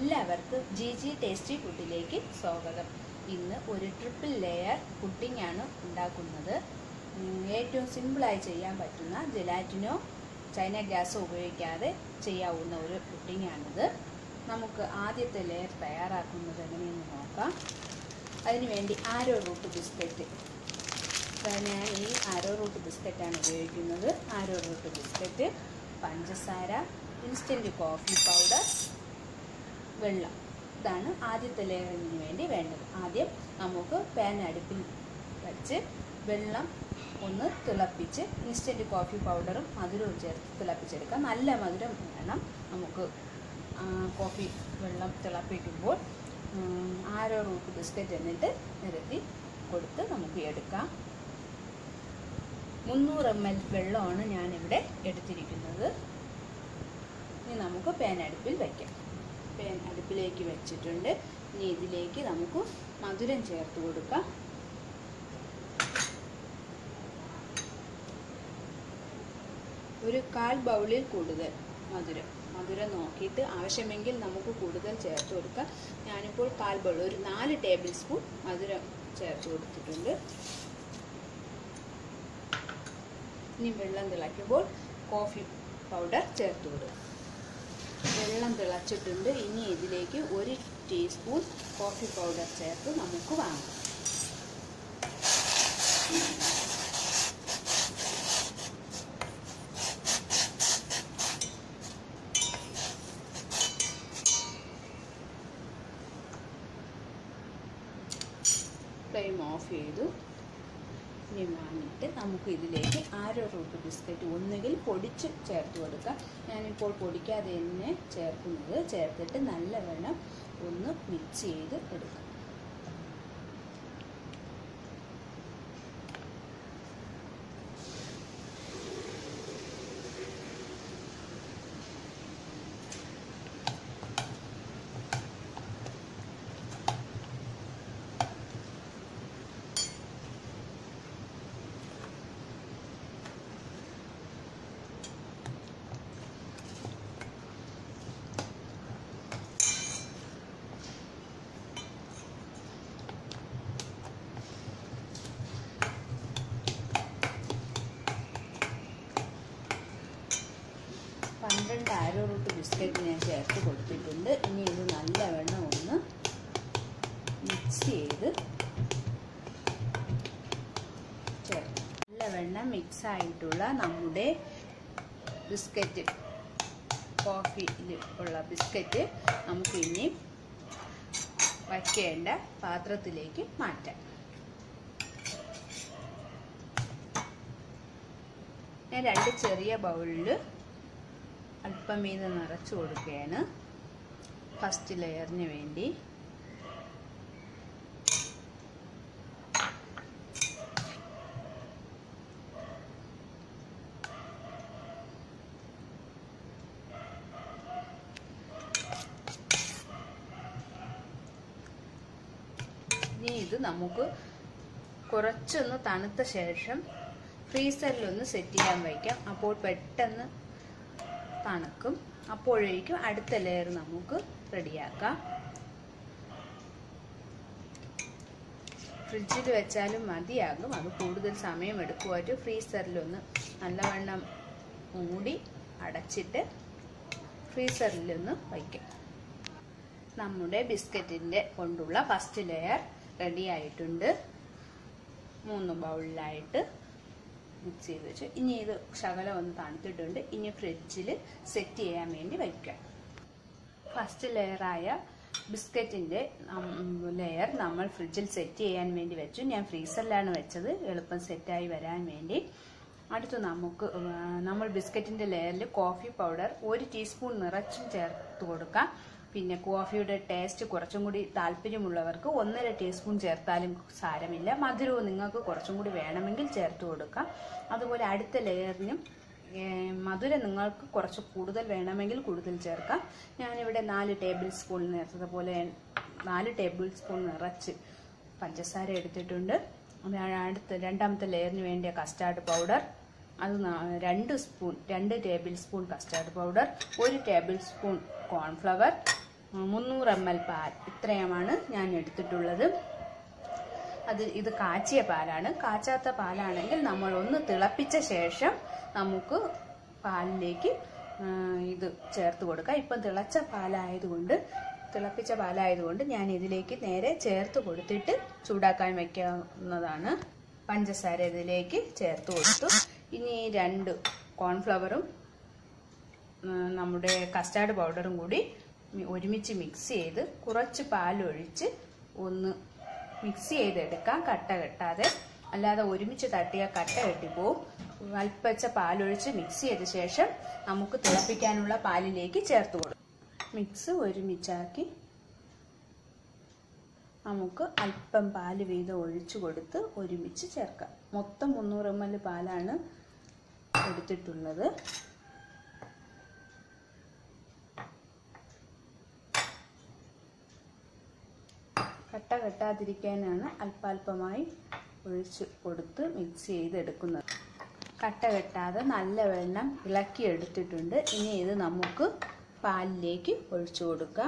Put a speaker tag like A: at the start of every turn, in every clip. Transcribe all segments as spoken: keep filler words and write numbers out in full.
A: എല്ലാവർക്കും G G tasty ഫുഡിലേക്ക് സ്വാഗതം. ഇന്ന് ഒരു ട്രിപ്പിൾ ലെയർ പുഡിംഗ് ആണ് ഉണ്ടാക്കുന്നത്. ഏറ്റവും സിമ്പിളായി ചെയ്യാൻ പറ്റുന്ന ജെലാറ്റിനോ ചൈന ഗ്യാസോ ഉപയോഗിക്കാതെ ചെയ്യാവുന്ന ഒരു പുഡിംഗ് ആണിത്. നമുക്ക് ആദ്യത്തെ ലെയർ തയ്യാറാക്കുന്നത് എങ്ങനെയെന്ന് നോക്കാം. അതിനുവേണ്ടി ആരോ റൂട്ട് ബിസ്ക്കറ്റ്, ഞാൻ ഈ ആരോ റൂട്ട് ബിസ്ക്കറ്റാണ് ഉപയോഗിക്കുന്നത്. ആരോ റൂട്ട് ബിസ്ക്കറ്റ്, പഞ്ചസാര, ഇൻസ്റ്റൻറ്റ് കോഫി പൗഡർ, വെള്ളം, ഇതാണ് ആദ്യത്തെ ലെയറിന് വേണ്ടി വേണ്ടത്. ആദ്യം നമുക്ക് പാൻ അടുപ്പിൽ വെച്ച് വെള്ളം ഒന്ന് തിളപ്പിച്ച് ഇൻസ്റ്റൻറ്റ് കോഫി പൗഡറും മധുരവും ചേർത്ത് തിളപ്പിച്ചെടുക്കാം. നല്ല മധുരം വേണം നമുക്ക്. കോഫി വെള്ളം തിളപ്പിക്കുമ്പോൾ ആരോ റൂട്ട് ബിസ്ക്കറ്റ് എന്നിട്ട് നിരത്തി കൊടുത്ത് നമുക്ക് എടുക്കാം. മുന്നൂറ് എം എൽ വെള്ളമാണ് ഞാനിവിടെ എടുത്തിരിക്കുന്നത്. ഇനി നമുക്ക് പാൻ അടുപ്പിൽ വയ്ക്കാം. പാൻ അടുപ്പിലേക്ക് വെച്ചിട്ടുണ്ട്. ഇനി ഇതിലേക്ക് നമുക്ക് മധുരം ചേർത്ത് കൊടുക്കാം. ഒരു കാൽ ബൗളിൽ കൂടുതൽ മധുരം മധുരം നോക്കിയിട്ട് ആവശ്യമെങ്കിൽ നമുക്ക് കൂടുതൽ ചേർത്ത് കൊടുക്കാം. ഞാനിപ്പോൾ കാൽ ബൗൾ, ഒരു നാല് ടേബിൾ സ്പൂൺ മധുരം ചേർത്ത് കൊടുത്തിട്ടുണ്ട്. ഇനി വെള്ളം തിളയ്ക്കുമ്പോൾ കോഫി പൗഡർ ചേർത്ത് കൊടുക്കുക. വെള്ളം തിളച്ചിട്ടുണ്ട്. ഇനി ഇതിലേക്ക് ഒരു ടീസ്പൂൺ കോഫി പൗഡർ ചേർത്ത് നമുക്ക് വാങ്ങാം. ഫ്ലെയിം ഓഫ് ചെയ്തു. ഇനി വാങ്ങിയിട്ട് നമുക്ക് ഇതിലേക്ക് ആരോ റൂട്ട് ബിസ്ക്കറ്റ് ഒന്നുകിൽ പൊടിച്ച് ചേർത്ത് കൊടുക്കാം. ഞാനിപ്പോൾ പൊടിക്കാതെ തന്നെ ചേർക്കുന്നത്. ചേർത്തിട്ട് നല്ലവണ്ണം ഒന്ന് മിക്സ് ചെയ്ത് എടുക്കാം. പന്ത്രണ്ട് ആരോ റൂട്ട് ബിസ്ക്കറ്റ് ഞാൻ ചേർത്ത് കൊടുത്തിട്ടുണ്ട്. ഇനി ഇത് നല്ലവണ്ണം ഒന്ന് മിക്സ് ചെയ്ത് ചേർത്ത് നല്ലവണ്ണം മിക്സ് ആയിട്ടുള്ള നമ്മുടെ ബിസ്ക്കറ്റ്, കോഫിയിൽ ഉള്ള ബിസ്ക്കറ്റ് നമുക്ക് ഇനി വയ്ക്കേണ്ട പാത്രത്തിലേക്ക് മാറ്റാം. ഞാൻ രണ്ട് ചെറിയ ബൗളിൽ അല്പം മീതെ നിറച്ച് കൊടുക്കുകയാണ് ഫസ്റ്റ് ലെയറിന് വേണ്ടി. ഇനി ഇത് നമുക്ക് കുറച്ചൊന്ന് തണുത്ത ശേഷം ഫ്രീസറിലൊന്ന് സെറ്റ് ചെയ്യാൻ വയ്ക്കാം. അപ്പോൾ പെട്ടെന്ന് തണുക്കും. അപ്പോഴേക്കും അടുത്ത ലെയർ നമുക്ക് റെഡിയാക്കാം. ഫ്രിഡ്ജിൽ വെച്ചാലും മതിയാകും. അത് കൂടുതൽ സമയം എടുക്കുമായിട്ട് ഫ്രീസറിലൊന്ന് നല്ലവണ്ണം മൂടി അടച്ചിട്ട് ഫ്രീസറിലൊന്ന് വയ്ക്കാം. നമ്മുടെ ബിസ്ക്കറ്റിൻ്റെ കൊണ്ടുള്ള ഫസ്റ്റ് ലെയർ റെഡി ആയിട്ടുണ്ട്. മൂന്ന് ബൗളിലായിട്ട് മിക്സ് ചെയ്ത് വെച്ചു. ഇനി ഇത് ശകലം ഒന്ന് തണുത്തിട്ടുണ്ട്. ഇനി ഫ്രിഡ്ജിൽ സെറ്റ് ചെയ്യാൻ വേണ്ടി വയ്ക്കാം. ഫസ്റ്റ് ലെയറായ ബിസ്ക്കറ്റിൻ്റെ ലെയർ നമ്മൾ ഫ്രിഡ്ജിൽ സെറ്റ് ചെയ്യാൻ വേണ്ടി വെച്ചു. ഞാൻ ഫ്രീസറിലാണ് വെച്ചത്, എളുപ്പം സെറ്റായി വരാൻ വേണ്ടി. അടുത്ത് നമുക്ക് നമ്മൾ ബിസ്ക്കറ്റിൻ്റെ ലെയറിൽ കോഫി പൗഡർ ഒരു ടീസ്പൂൺ നിറച്ചും ചേർത്ത് കൊടുക്കാം. പിന്നെ കോഫിയുടെ ടേസ്റ്റ് കുറച്ചും കൂടി താല്പര്യമുള്ളവർക്ക് ഒന്നര ടീസ്പൂൺ ചേർത്താലും സാരമില്ല. മധുരവും നിങ്ങൾക്ക് കുറച്ചും കൂടി വേണമെങ്കിൽ ചേർത്ത് കൊടുക്കാം. അതുപോലെ അടുത്ത ലെയറിനും മധുരം നിങ്ങൾക്ക് കുറച്ച് കൂടുതൽ വേണമെങ്കിൽ കൂടുതൽ ചേർക്കാം. ഞാനിവിടെ നാല് ടേബിൾ സ്പൂൺ നേരത്തതുപോലെ നാല് ടേബിൾ സ്പൂൺ നിറച്ച് പഞ്ചസാര എടുത്തിട്ടുണ്ട്. അടുത്ത രണ്ടാമത്തെ ലെയറിന് വേണ്ടിയ കസ്റ്റാർഡ് പൗഡർ, അത് രണ്ട് സ്പൂൺ രണ്ട് ടേബിൾ സ്പൂൺ കസ്റ്റാർഡ് പൗഡർ, ഒരു ടേബിൾ സ്പൂൺ കോൺഫ്ലവർ, മുന്നൂറ് എം എൽ പാൽ ഇത്രയുമാണ് ഞാൻ എടുത്തിട്ടുള്ളത്. അത് ഇത് കാച്ചിയ പാലാണ്. കാച്ചാത്ത പാലാണെങ്കിൽ നമ്മൾ ഒന്ന് തിളപ്പിച്ച ശേഷം നമുക്ക് പാലിലേക്ക് ഇത് ചേർത്ത് കൊടുക്കാം. ഇപ്പം തിളച്ച പാലായതുകൊണ്ട് തിളപ്പിച്ച പാലായതുകൊണ്ട് ഞാൻ ഇതിലേക്ക് നേരെ ചേർത്ത് കൊടുത്തിട്ട് ചൂടാക്കാൻ വയ്ക്കാവുന്നതാണ്. പഞ്ചസാര ഇതിലേക്ക് ചേർത്ത് കൊടുത്തു. ഇനി രണ്ട് കോൺഫ്ലവറും നമ്മുടെ കസ്റ്റാർഡ് പൗഡറും കൂടി ഒരുമിച്ച് മിക്സ് ചെയ്ത് കുറച്ച് പാലൊഴിച്ച് ഒന്ന് മിക്സ് ചെയ്തെടുക്കാം. കട്ട കെട്ടാതെ, അല്ലാതെ ഒരുമിച്ച് തട്ടിയാൽ കട്ട കെട്ടിപ്പോവും. അല്പച്ച പാലൊഴിച്ച് മിക്സ് ചെയ്ത ശേഷം നമുക്ക് തിളപ്പിക്കാനുള്ള പാലിലേക്ക് ചേർത്ത് കൊടുക്കും. മിക്സ് ഒരുമിച്ചാക്കി നമുക്ക് അല്പം പാല് വീതം ഒഴിച്ചു കൊടുത്ത് ഒരുമിച്ച് ചേർക്കാം. മൊത്തം മുന്നൂറ് എം എൽ പാലാണ് എടുത്തിട്ടുള്ളത്. കട്ട കെട്ടാതിരിക്കാനാണ് അല്പാൽപമായി ഒഴിച്ച് കൊടുത്ത് മിക്സ് ചെയ്തെടുക്കുന്നത്. കട്ട കെട്ടാതെ നല്ല വെള്ളം ഇളക്കി എടുത്തിട്ടുണ്ട്. ഇനി ഇത് നമുക്ക് പാലിലേക്ക് ഒഴിച്ചു കൊടുക്കാം.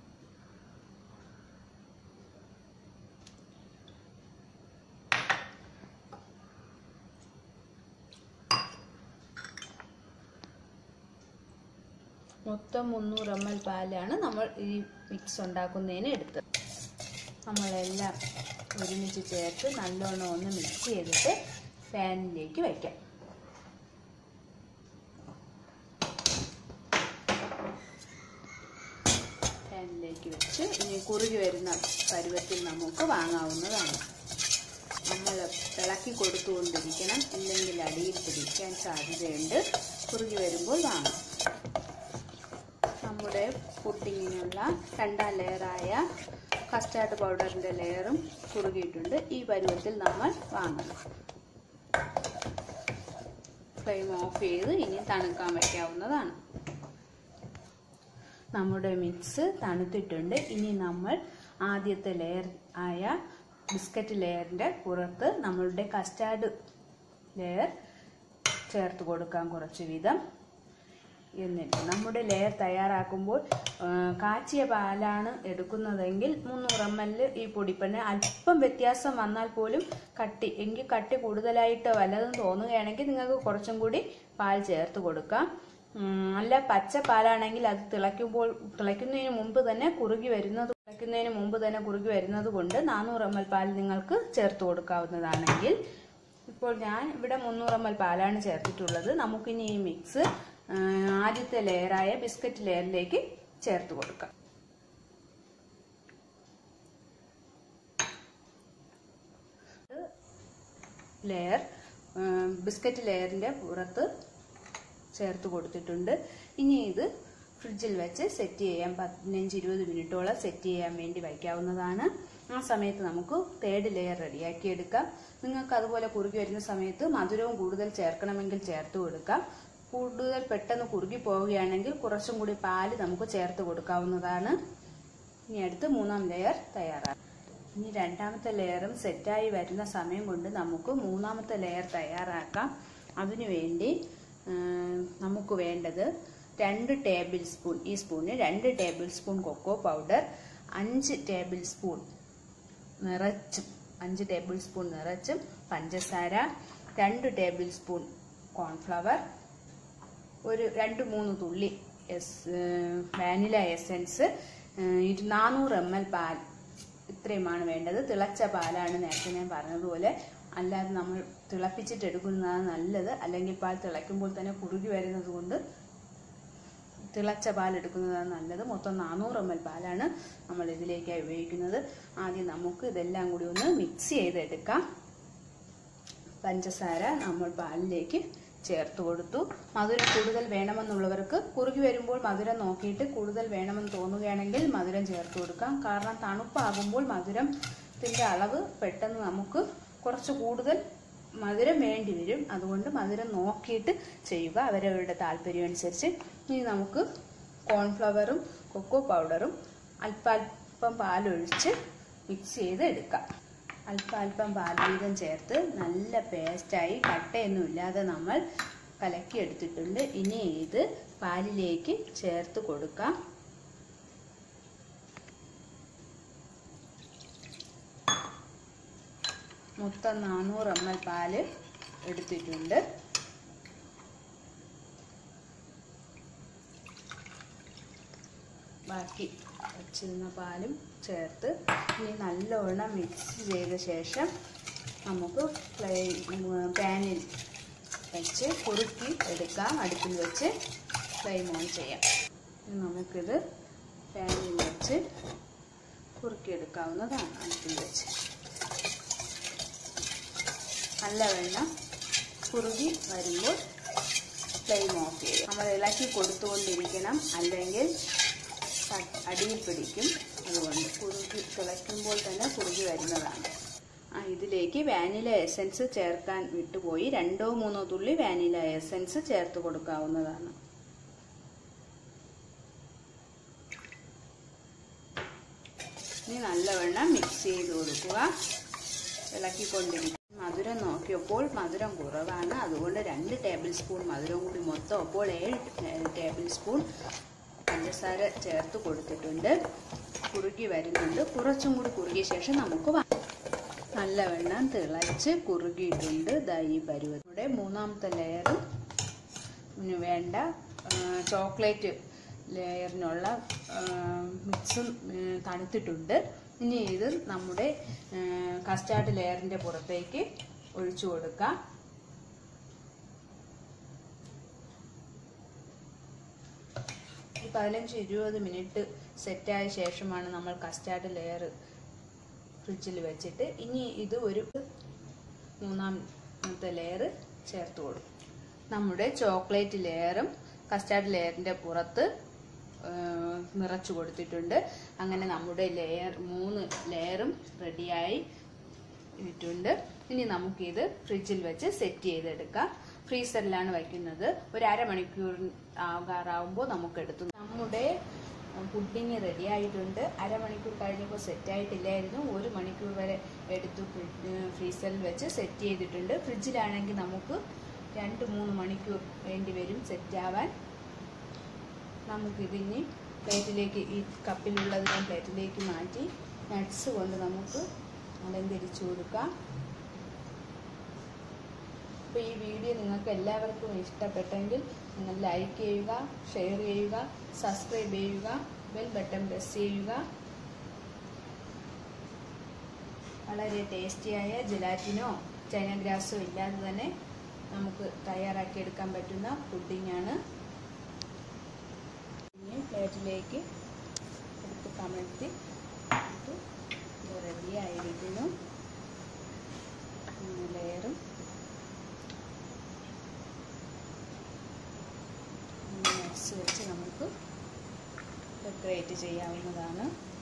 A: മൊത്തം മുന്നൂറ് എം എൽ പാലാണ് നമ്മൾ ഈ മിക്സ് ഉണ്ടാക്കുന്നതിന് എടുത്തത്. നമ്മളെല്ലാം ഒരുമിച്ച് ചേർത്ത് നല്ലോണം ഒന്ന് മിക്സ് ചെയ്തിട്ട് പാനിലേക്ക് വയ്ക്കാം. പാനിലേക്ക് വെച്ച് ഇനി കുറുകി വരുന്ന പരുവത്തിൽ നമുക്ക് വാങ്ങാവുന്നതാണ്. നമ്മൾ ഇളക്കി കൊടുത്തുകൊണ്ടിരിക്കണം, ഇല്ലെങ്കിൽ അടിയിൽ പിടിക്കാൻ സാധ്യതയുണ്ട്. കുറുകി വരുമ്പോൾ വാങ്ങാം. നമ്മുടെ പുഡിങ്ങിനുള്ള രണ്ടാം ലെയറായ കസ്റ്റാർഡ് പൗഡറിൻ്റെ ലെയറും കുറുകിയിട്ടുണ്ട്. ഈ പരുവത്തിൽ നമ്മൾ വാങ്ങണം. ഫ്ലെയിം ഓഫ് ചെയ്ത് ഇനി തണുക്കാൻ വയ്ക്കാവുന്നതാണ്. നമ്മുടെ മിക്സ് തണുത്തിട്ടുണ്ട്. ഇനി നമ്മൾ ആദ്യത്തെ ലെയർ ആയ ബിസ്ക്കറ്റ് ലെയറിൻ്റെ പുറത്ത് നമ്മളുടെ കസ്റ്റാർഡ് ലെയർ ചേർത്ത് കൊടുക്കാം കുറച്ച് വീതം. എന്നിട്ട് നമ്മുടെ ലെയർ തയ്യാറാക്കുമ്പോൾ കാച്ചിയ പാലാണ് എടുക്കുന്നതെങ്കിൽ മുന്നൂറ് എം എൽ ഈ പൊടിപ്പന്നെ അല്പം വ്യത്യാസം വന്നാൽ പോലും കട്ടി എങ്കിൽ കട്ടി കൂടുതലായിട്ട് വല്ലതും തോന്നുകയാണെങ്കിൽ നിങ്ങൾക്ക് കുറച്ചും കൂടി പാൽ ചേർത്ത് കൊടുക്കാം. അല്ല പച്ച പാലാണെങ്കിൽ അത് തിളയ്ക്കുമ്പോൾ തിളയ്ക്കുന്നതിന് മുമ്പ് തന്നെ കുറുകി വരുന്നത് തിളയ്ക്കുന്നതിന് മുമ്പ് തന്നെ കുറുകി വരുന്നത് കൊണ്ട് നാനൂറ് എം എൽ പാൽ നിങ്ങൾക്ക് ചേർത്ത് കൊടുക്കാവുന്നതാണെങ്കിൽ. ഇപ്പോൾ ഞാൻ ഇവിടെ മുന്നൂറ് എം എൽ പാലാണ് ചേർത്തിട്ടുള്ളത്. നമുക്കിനി ഈ മിക്സ് ആദ്യത്തെ ലെയറായ ബിസ്ക്കറ്റ് ലെയറിലേക്ക് ചേർത്ത് കൊടുക്കാം. ലെയർ ബിസ്ക്കറ്റ് ലെയറിൻ്റെ പുറത്ത് ചേർത്ത് കൊടുത്തിട്ടുണ്ട്. ഇനി ഇത് ഫ്രിഡ്ജിൽ വെച്ച് സെറ്റ് ചെയ്യാൻ പതിനഞ്ച് ഇരുപത് മിനിറ്റോളം സെറ്റ് ചെയ്യാൻ വേണ്ടി വയ്ക്കാവുന്നതാണ്. ആ സമയത്ത് നമുക്ക് തേർഡ് ലെയർ റെഡിയാക്കി എടുക്കാം. നിങ്ങൾക്ക് അതുപോലെ കുറുകി വരുന്ന സമയത്ത് മധുരവും കൂടുതൽ ചേർക്കണമെങ്കിൽ ചേർത്ത് കൊടുക്കാം. കൂടുതൽ പെട്ടെന്ന് കുറുകി പോവുകയാണെങ്കിൽ കുറച്ചും കൂടി പാല് നമുക്ക് ചേർത്ത് കൊടുക്കാവുന്നതാണ്. ഇനി അടുത്ത് മൂന്നാം ലെയർ തയ്യാറാക്കാം. ഇനി രണ്ടാമത്തെ ലെയറും സെറ്റായി വരുന്ന സമയം കൊണ്ട് നമുക്ക് മൂന്നാമത്തെ ലെയർ തയ്യാറാക്കാം. അതിനുവേണ്ടി നമുക്ക് വേണ്ടത് രണ്ട് ടേബിൾ സ്പൂൺ, ഈ സ്പൂണിന് രണ്ട് ടേബിൾ സ്പൂൺ കൊക്കോ പൗഡർ, അഞ്ച് ടേബിൾ സ്പൂൺ നിറച്ചും അഞ്ച് ടേബിൾ സ്പൂൺ നിറച്ചും പഞ്ചസാര, രണ്ട് ടേബിൾ സ്പൂൺ കോൺഫ്ലവർ, ഒരു രണ്ട് മൂന്ന് തുള്ളി എസ് വാനില എസൻസ്, നാനൂറ് എം എൽ പാൽ, ഇത്രയുമാണ് വേണ്ടത്. തിളച്ച പാലാണ് നേരത്തെ ഞാൻ പറഞ്ഞതുപോലെ. അല്ലാതെ നമ്മൾ തിളപ്പിച്ചിട്ട് എടുക്കുന്നതാണ് നല്ലത്. അല്ലെങ്കിൽ പാൽ തിളയ്ക്കുമ്പോൾ തന്നെ കുറുകി വരുന്നത് കൊണ്ട് തിളച്ച പാൽ എടുക്കുന്നതാണ് നല്ലത്. മൊത്തം നാനൂറ് എം എൽ പാലാണ് നമ്മൾ ഇതിലേക്കായി ഉപയോഗിക്കുന്നത്. ആദ്യം നമുക്ക് ഇതെല്ലാം കൂടി ഒന്ന് മിക്സ് ചെയ്തെടുക്കാം. പഞ്ചസാര നമ്മൾ പാലിലേക്ക് ചേർത്ത് കൊടുത്തു. മധുരം കൂടുതൽ വേണമെന്നുള്ളവർക്ക് കുറുകി വരുമ്പോൾ മധുരം നോക്കിയിട്ട് കൂടുതൽ വേണമെന്ന് തോന്നുകയാണെങ്കിൽ മധുരം ചേർത്ത് കൊടുക്കാം. കാരണം തണുപ്പാകുമ്പോൾ മധുരത്തിൻ്റെ അളവ് പെട്ടെന്ന് നമുക്ക് കുറച്ച് കൂടുതൽ മധുരം വേണ്ടി വരും. അതുകൊണ്ട് മധുരം നോക്കിയിട്ട് ചെയ്യുക, അവരവരുടെ താല്പര്യം അനുസരിച്ച്. ഇനി നമുക്ക് കോൺഫ്ലവറും കൊക്കോ പൗഡറും അല്പാൽപ്പം പാലൊഴിച്ച് മിക്സ് ചെയ്ത് എടുക്കാം. അല്പാൽപ്പം പാൽ വീതം ചേർത്ത് നല്ല പേസ്റ്റായി കട്ടയൊന്നും ഇല്ലാതെ നമ്മൾ കലക്കിയെടുത്തിട്ടുണ്ട്. ഇനി ഇത് പാലിലേക്ക് ചേർത്ത് കൊടുക്കാം. മൊത്തം നാനൂറ് എം എൽ പാല് എടുത്തിട്ടുണ്ട്. ബാക്കി വച്ചിരുന്ന പാലും ചേർത്ത് ഇനി നല്ലവണ്ണം മിക്സ് ചെയ്ത ശേഷം നമുക്ക് പാനിൽ വെച്ച് കുറുക്കി എടുക്കാം. അടുപ്പിൽ വെച്ച് ഫ്ലെയിം ഓൺ ചെയ്യാം. നമുക്കിത് പാനിൽ വെച്ച് കുറുക്കിയെടുക്കാവുന്നതാണ്. അടുപ്പിൽ വെച്ച് നല്ലവണ്ണം കുറുകി വരുമ്പോൾ ഫ്ലെയിം ഓഫ് ചെയ്യും. നമ്മൾ ഇളക്കി കൊടുത്തുകൊണ്ടിരിക്കണം, അല്ലെങ്കിൽ അടിയിൽ പിടിക്കും. അതുകൊണ്ട് കുറുകി തിളയ്ക്കുമ്പോൾ തന്നെ കുറുകി വരുന്നതാണ്. ആ ഇതിലേക്ക് വാനില എസൻസ് ചേർക്കാൻ വിട്ടുപോയി. രണ്ടോ മൂന്നോ തുള്ളി വാനില എസൻസ് ചേർത്ത് കൊടുക്കാവുന്നതാണ്. ഇനി നല്ലവണ്ണം മിക്സ് ചെയ്ത് കൊടുക്കുക. ഇളക്കിക്കൊണ്ടിരിക്കും. മധുരം നോക്കിയപ്പോൾ മധുരം കുറവാണ്. അതുകൊണ്ട് രണ്ട് ടേബിൾ സ്പൂൺ മധുരം കൂടി മൊത്തം അപ്പോൾ ഏഴ് ടേബിൾ സ്പൂൺ പഞ്ചസാര ചേർത്ത് കൊടുത്തിട്ടുണ്ട്. കുറുകി വരുന്നുണ്ട്. കുറച്ചും കൂടി കുറുകിയ ശേഷം നമുക്ക് നല്ലവണ്ണം തിളച്ച് കുറുകിയിട്ടുണ്ട്. ദാ ഈ പരുവത്തിലൂടെ മൂന്നാമത്തെ ലെയർ വേണ്ട ചോക്ലേറ്റ് ലെയറിനുള്ള മിക്സും തണുത്തിട്ടുണ്ട്. ഇനി ഇത് നമ്മുടെ കസ്റ്റാർഡ് ലെയറിൻ്റെ പുറത്തേക്ക് ഒഴിച്ചു കൊടുക്കാം. പതിനഞ്ച് ഇരുപത് മിനിറ്റ് സെറ്റായ ശേഷമാണ് നമ്മൾ കസ്റ്റാർഡ് ലെയർ ഫ്രിഡ്ജിൽ വെച്ചിട്ട് ഇനി ഇത് ഒരു മൂന്നാമത്തെ ലെയർ ചേർത്ത് കൊടുക്കും. നമ്മുടെ ചോക്ലേറ്റ് ലെയറും കസ്റ്റാർഡ് ലെയറിൻ്റെ പുറത്ത് നിറച്ചു കൊടുത്തിട്ടുണ്ട്. അങ്ങനെ നമ്മുടെ ലെയർ മൂന്ന് ലെയറും റെഡിയായി ഇട്ടുണ്ട്. ഇനി നമുക്കിത് ഫ്രിഡ്ജിൽ വെച്ച് സെറ്റ് ചെയ്തെടുക്കാം. ഫ്രീസറിലാണ് വയ്ക്കുന്നത്. ഒരു അരമണിക്കൂർ ആകാറാവുമ്പോൾ നമുക്കെടുത്തു. നമ്മുടെ പുഡിങ് റെഡി ആയിട്ടുണ്ട്. അരമണിക്കൂർ കഴിഞ്ഞപ്പോൾ സെറ്റായിട്ടില്ലായിരുന്നു. ഒരു മണിക്കൂർ വരെ എടുത്തു ഫ്രീസറിൽ വെച്ച് സെറ്റ് ചെയ്തിട്ടുണ്ട്. ഫ്രിഡ്ജിലാണെങ്കിൽ നമുക്ക് രണ്ട് മൂന്ന് മണിക്കൂർ വേണ്ടി വരും സെറ്റാവാൻ. നമുക്കിതിനി പ്ലേറ്റിലേക്ക് ഈ കപ്പിലുള്ളതിനെ പ്ലേറ്റിലേക്ക് മാറ്റി നട്ട്സ് കൊണ്ട് നമുക്ക് അലങ്കരിച്ചു കൊടുക്കാം. അപ്പോൾ ഈ വീഡിയോ നിങ്ങൾക്ക് എല്ലാവർക്കും ഇഷ്ടപ്പെട്ടെങ്കിൽ നിങ്ങൾ ലൈക്ക് ചെയ്യുക, ഷെയർ ചെയ്യുക, സബ്സ്ക്രൈബ് ചെയ്യുക, ബെൽ ബട്ടൺ പ്രസ് ചെയ്യുക. വളരെ ടേസ്റ്റിയായ ജെലാറ്റിനോ ചൈന ഗ്രാസോ ഇല്ലാതെ തന്നെ നമുക്ക് തയ്യാറാക്കിയെടുക്കാൻ പറ്റുന്ന പുഡിങ്ങാണ്. ഇനി പ്ലേറ്റിലേക്ക് എടുത്ത് കമഴ്ത്തി ഇത് റെഡിയായിരിക്കുന്നു. ലെയറും നട്ട്സ് വെച്ച് നമുക്ക് ഡെക്കറേറ്റ് ചെയ്യാവുന്നതാണ്.